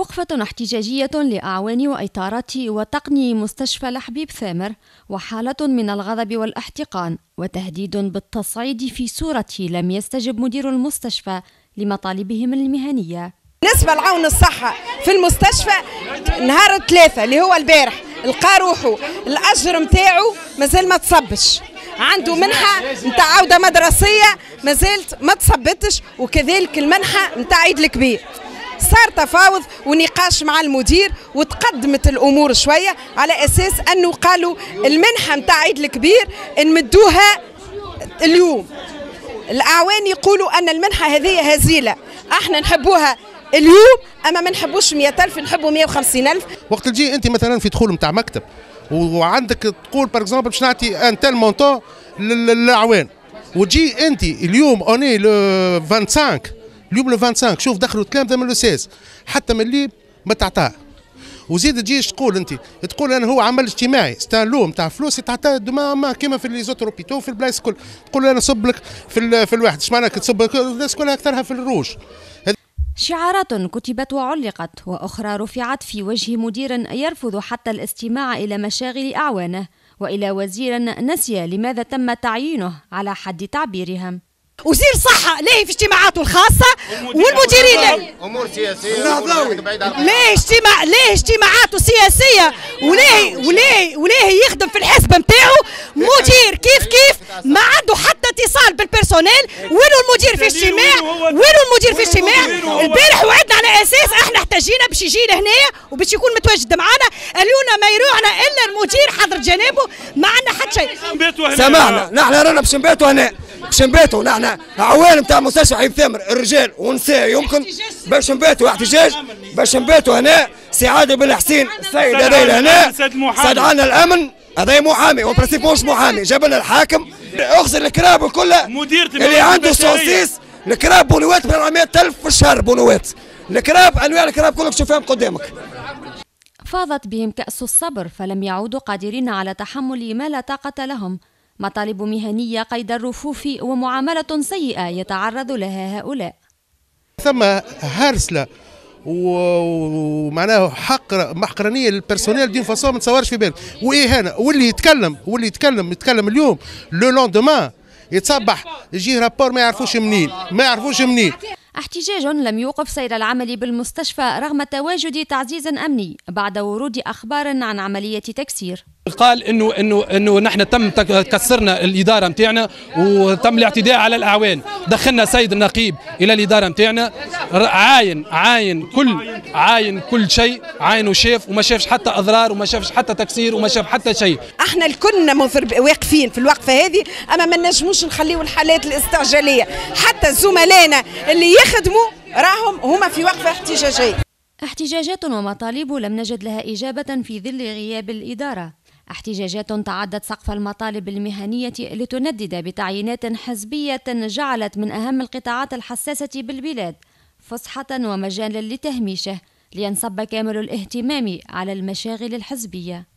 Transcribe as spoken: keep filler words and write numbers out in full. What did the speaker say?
وقفة احتجاجية لأعوان وإطارات وتقني مستشفى الحبيب ثامر، وحالة من الغضب والاحتقان وتهديد بالتصعيد في صورة لم يستجب مدير المستشفى لمطالبهم المهنية. بالنسبة لعون الصحة في المستشفى نهار الثلاثة اللي هو البارح لقى روحه الأجر متاعه مازال ما تصبش، عنده منحة نتاع عودة مدرسية مازالت ما تصبتش، وكذلك المنحة نتاع عيد الكبير. صار تفاوض ونقاش مع المدير وتقدمت الامور شويه على اساس انه قالوا المنحه نتاع عيد الكبير نمدوها اليوم. الاعوان يقولوا ان المنحه هذه هزيله، احنا نحبوها اليوم اما ما نحبوش مئة ألف، نحبوا مئة وخمسين ألف. وقت تجي انت مثلا في دخول نتاع مكتب وعندك تقول بار اكزومبل باش نعطي ان تيل مونطون للاعوان، وتجي انت اليوم اوني لو خمسة وعشرين، اليوم لو خمسة وعشرين شوف دخلوا الكلام ده من لو ستة حتى من اللي ما تعطاه، وزيد تجيش تقول انت تقول انا هو عمل اجتماعي ستان لوم تاع فلوس يتعطى ما كيما في لي زوتروبيتو في البلايص الكل، تقول انا نصب لك في في الواحد، اش معناك تصب الناس كلها اكثرها في الروج. شعارات كتبت وعلقت واخرى رفعت في وجه مدير يرفض حتى الاستماع الى مشاغل اعوانه، والى وزير نسي لماذا تم تعيينه على حد تعبيرهم. وزير صحة ليه في اجتماعاته الخاصة والمديرين امور سياسيه ليه اجتماع ليه اجتماعاته سياسيه وليه وليه وليه يخدم في الحزب نتاعو مدير كيف كيف ما عنده حتى اتصال بالبيرسونيل. وينو المدير في اجتماع وينو المدير في اجتماع البارح وعدنا على اساس احنا احتاجينا باش يجي لهنايا وباش يكون متواجد معنا، اليوم ما يروحنا الا المدير حضر جنابه ما عندنا حتى شيء. سمعنا نحن رانا باش نباتوا هنا باش نباتوا نحن عوان نتاع مستشفى حبيب ثامر الرجال والنساء يمكن باش نباتوا احتجاج باش نباتوا هنا. سي عادل بن حسين السيد هذا هنا صاد عنا الامن، هذا محامي وبرنسيب مش محامي، جاب لنا الحاكم اغسل الكراب كلها اللي عنده سوسيس الكراب بونوات ب أربعمئة ألف في الشهر بونوات، الكراب انواع الكراب كلك تشوفهم قدامك. فاضت بهم كأس الصبر فلم يعودوا قادرين على تحمل ما لا طاقة لهم. مطالب مهنية قيد الرفوف ومعاملة سيئة يتعرض لها هؤلاء. ثم هرسلة ومعناه حقر محقرانية للبرسونيل دين فاصون ما تصورش في بالك، وإهانة، واللي يتكلم واللي يتكلم يتكلم اليوم لو لوندومان يتصبح يجي رابور ما يعرفوش منين ما يعرفوش منين. احتجاج لم يوقف سير العمل بالمستشفى رغم تواجد تعزيز أمني بعد ورود أخبار عن عملية تكسير. قال انه انه انه نحن تم كسرنا الاداره نتاعنا وتم الاعتداء على الاعوان، دخلنا سيد النقيب الى الاداره نتاعنا عاين عاين كل عاين كل شيء، عاين وشاف وما شافش حتى اضرار وما شافش حتى تكسير وما شاف حتى شيء. احنا الكلنا واقفين في الوقفه هذه اما ما نجموش نخليو الحالات الاستعجاليه، حتى زملائنا اللي يخدموا راهم هما في وقفه احتجاجيه. احتجاجات ومطالب لم نجد لها اجابه في ظل غياب الاداره. احتجاجات تعدت سقف المطالب المهنية لتندد بتعيينات حزبية جعلت من أهم القطاعات الحساسة بالبلاد فسحة ومجالا لتهميشه لينصب كامل الاهتمام على المشاغل الحزبية.